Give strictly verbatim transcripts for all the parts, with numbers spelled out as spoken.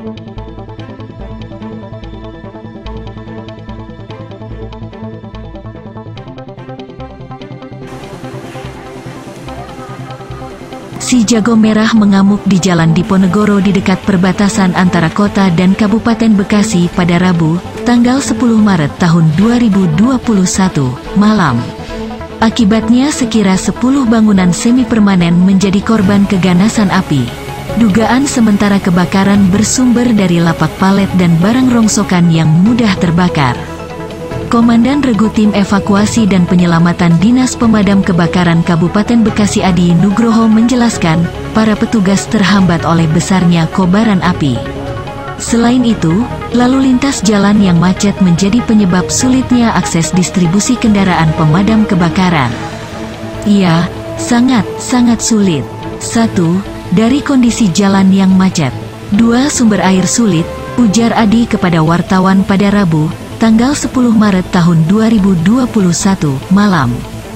Si jago merah mengamuk di Jalan Diponegoro di dekat perbatasan antara kota dan Kabupaten Bekasi pada Rabu, tanggal sepuluh Maret tahun dua ribu dua puluh satu, malam. Akibatnya sekira sepuluh bangunan semi-permanen menjadi korban keganasan api. Dugaan sementara kebakaran bersumber dari lapak palet dan barang rongsokan yang mudah terbakar. Komandan Regu Tim Evakuasi dan Penyelamatan Dinas Pemadam Kebakaran Kabupaten Bekasi Adi Nugroho menjelaskan, para petugas terhambat oleh besarnya kobaran api. Selain itu, lalu lintas jalan yang macet menjadi penyebab sulitnya akses distribusi kendaraan pemadam kebakaran. Iya, sangat-sangat sulit. Satu, dari kondisi jalan yang macet. Dua, sumber air sulit, ujar Adi kepada wartawan pada Rabu, tanggal sepuluh Maret tahun dua ribu dua puluh satu, malam.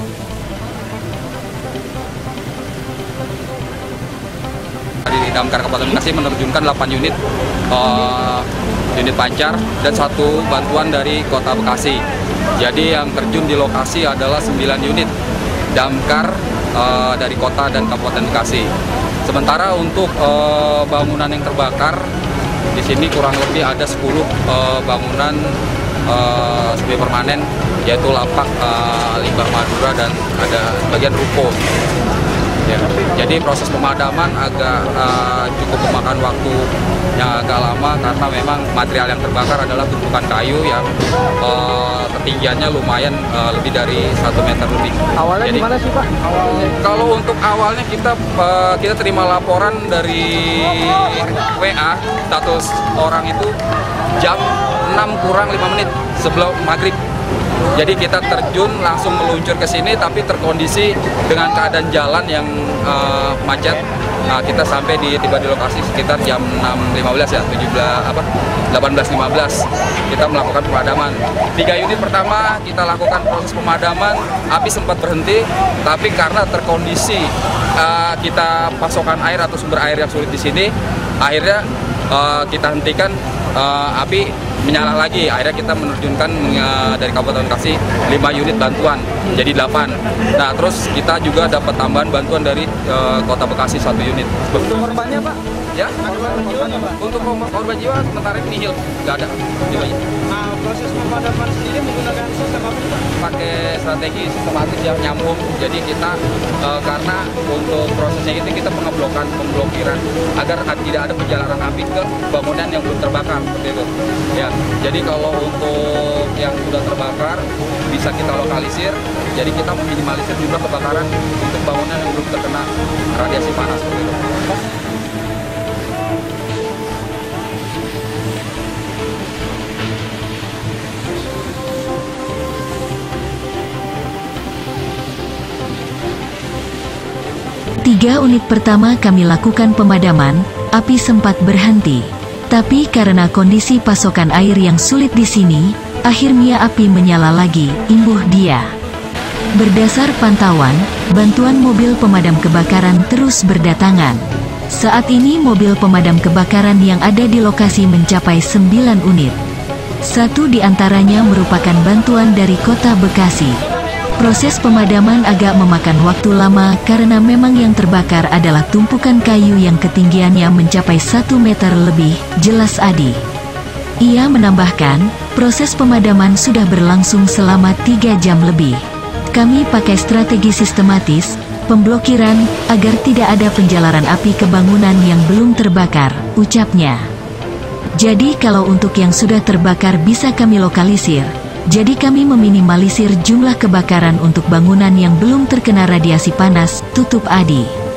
Di Damkar Kabupaten Bekasi menerjunkan delapan unit uh, unit pancar dan satu bantuan dari Kota Bekasi. Jadi yang terjun di lokasi adalah sembilan unit damkar uh, dari kota dan Kabupaten Bekasi. Sementara untuk uh, bangunan yang terbakar di sini kurang lebih ada sepuluh uh, bangunan Uh, semi permanen, yaitu lapak, uh, limbah Madura, dan ada bagian ruko. Ya. Jadi proses pemadaman agak uh, cukup memakan waktu yang agak lama karena memang material yang terbakar adalah tumpukan kayu yang uh, ketinggiannya lumayan uh, lebih dari satu meter lebih. Awalnya Jadi, gimana sih Pak? Awalnya? Kalau untuk awalnya kita uh, kita terima laporan dari W A, status orang itu jam enam kurang lima menit sebelum maghrib. Jadi kita terjun langsung meluncur ke sini, tapi terkondisi dengan keadaan jalan yang uh, macet. Nah, kita sampai di tiba di lokasi sekitar jam enam lima belas ya, tujuh belas apa delapan belas lima belas. Kita melakukan pemadaman. Tiga unit pertama kita lakukan proses pemadaman, api sempat berhenti, tapi karena terkondisi uh, kita pasokan air atau sumber air yang sulit di sini, akhirnya uh, kita hentikan. Uh, api menyala lagi, akhirnya kita menerjunkan uh, dari Kabupaten Bekasi lima unit bantuan, jadi delapan. Nah, terus kita juga dapat tambahan bantuan dari uh, Kota Bekasi satu unit. Untuk korbannya Pak? Ya? Korban jiwa, Pak? Untuk korban jiwa sementara ini nihil, nggak ada. Nah, proses pemadaman sendiri menggunakan sistem apa Pak? Pakai strategi sistematis yang nyambung. Jadi kita uh, karena untuk prosesnya itu kita pengeblokan, pemblokiran agar tidak ada penjalanan api ke bangunan yang belum terbakar seperti itu. Ya, jadi kalau untuk yang sudah terbakar bisa kita lokalisir. Jadi kita meminimalisir jumlah kebakaran untuk bangunan yang belum terkena radiasi panas seperti itu. Tiga unit pertama kami lakukan pemadaman, api sempat berhenti. Tapi karena kondisi pasokan air yang sulit di sini, akhirnya api menyala lagi, imbuh dia. Berdasar pantauan, bantuan mobil pemadam kebakaran terus berdatangan. Saat ini mobil pemadam kebakaran yang ada di lokasi mencapai sembilan unit. Satu di antaranya merupakan bantuan dari Kota Bekasi. Proses pemadaman agak memakan waktu lama karena memang yang terbakar adalah tumpukan kayu yang ketinggiannya mencapai satu meter lebih, jelas Adi. Ia menambahkan, proses pemadaman sudah berlangsung selama tiga jam lebih. Kami pakai strategi sistematis, pemblokiran, agar tidak ada penjalaran api ke bangunan yang belum terbakar, ucapnya. Jadi kalau untuk yang sudah terbakar bisa kami lokalisir. Jadi kami meminimalisir jumlah kebakaran untuk bangunan yang belum terkena radiasi panas, tutup Adi.